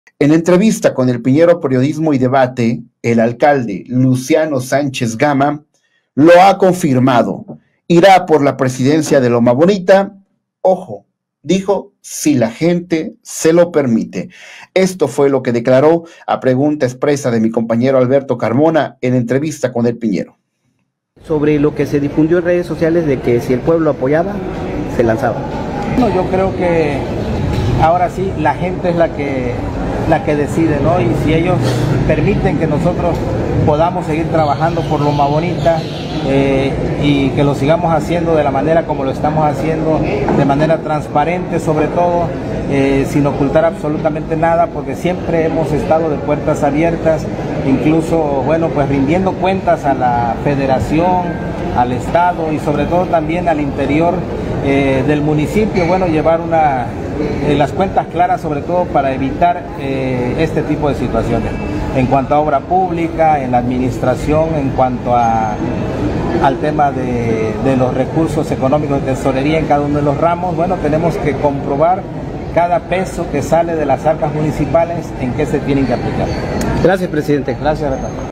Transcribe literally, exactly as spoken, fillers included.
En entrevista con el Piñero Periodismo y Debate, el alcalde Luciano Sánchez Gama lo ha confirmado. Irá por la presidencia de Loma Bonita. Ojo, dijo, si la gente se lo permite. Esto fue lo que declaró a pregunta expresa de mi compañero Alberto Carmona en entrevista con el Piñero. Sobre lo que se difundió en redes sociales de que si el pueblo apoyaba, se lanzaba. No, yo creo que ahora sí la gente es la que, la que decide, ¿no? Y si ellos permiten que nosotros podamos seguir trabajando por Loma Bonita eh, y que lo sigamos haciendo de la manera como lo estamos haciendo, de manera transparente sobre todo, eh, sin ocultar absolutamente nada, porque siempre hemos estado de puertas abiertas, incluso, bueno, pues rindiendo cuentas a la federación, al estado y sobre todo también al interior eh, del municipio, bueno, llevar una, eh, las cuentas claras sobre todo para evitar eh, este tipo de situaciones. En cuanto a obra pública, en la administración, en cuanto a, al tema de, de los recursos económicos de tesorería en cada uno de los ramos, bueno, tenemos que comprobar cada peso que sale de las arcas municipales en qué se tienen que aplicar. Gracias, presidente. Gracias, Berta.